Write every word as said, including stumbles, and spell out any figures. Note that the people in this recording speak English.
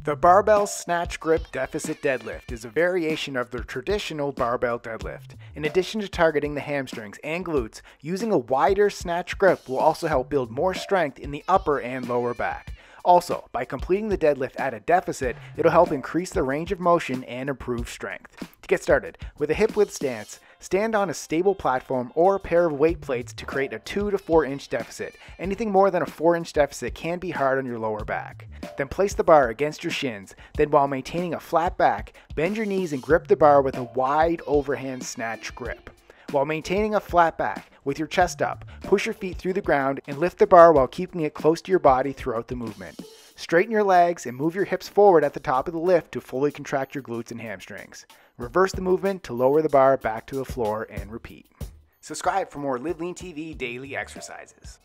The Barbell Snatch Grip Deficit Deadlift is a variation of the traditional barbell deadlift. In addition to targeting the hamstrings and glutes, using a wider snatch grip will also help build more strength in the upper and lower back. Also, by completing the deadlift at a deficit, it'll help increase the range of motion and improve strength. To get started, with a hip width stance, stand on a stable platform or a pair of weight plates to create a two to four inch deficit. Anything more than a four inch deficit can be hard on your lower back. Then place the bar against your shins, then while maintaining a flat back, bend your knees and grip the bar with a wide overhand snatch grip. While maintaining a flat back, with your chest up, push your feet through the ground and lift the bar while keeping it close to your body throughout the movement. Straighten your legs and move your hips forward at the top of the lift to fully contract your glutes and hamstrings. Reverse the movement to lower the bar back to the floor and repeat. Subscribe for more Live Lean T V daily exercises.